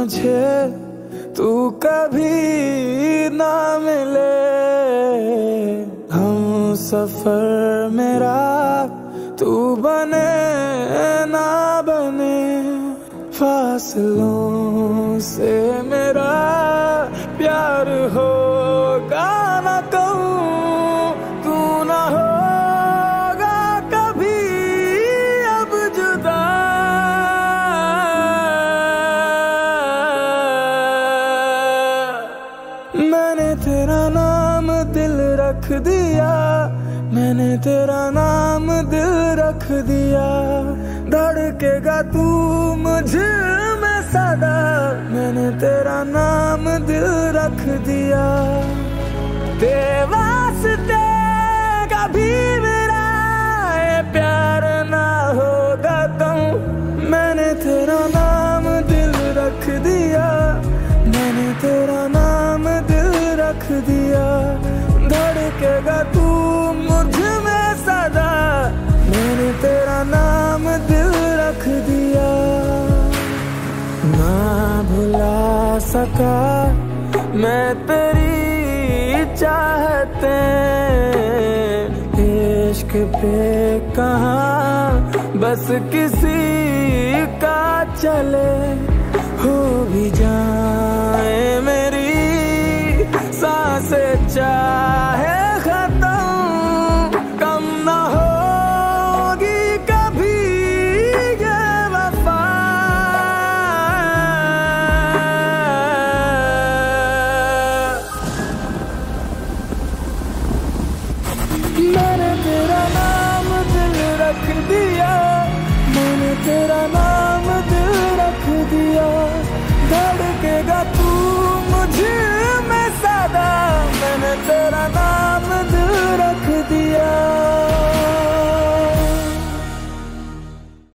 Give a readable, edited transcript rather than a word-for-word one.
मुझे तू कभी ना मिले, हम सफर मेरा तू बने ना बने, फासलों से मेरा प्यार होगा ना कहूँ, तू ना होगा कभी अब जुदा। मैंने तेरा नाम दिल रख दिया, मैंने तेरा नाम दिल रख दिया, धड़केगा तू मुझ में सदा, मैंने तेरा नाम दिल रख दिया। तेरे वास्ते कभी मेरा ये प्यार ना होगा कहूँ, मैंने तेरा नाम दिल रख दिया, मैंने तेरा नाम दिल रख दिया, धड़केगा तू मुझ में सदा, मैंने तेरा नाम दिल रख दिया। ना भुला सका मैं तेरी चाहते, इश्क पे कहाँ बस किसी का चले, हो भी जाए मेरी सांसें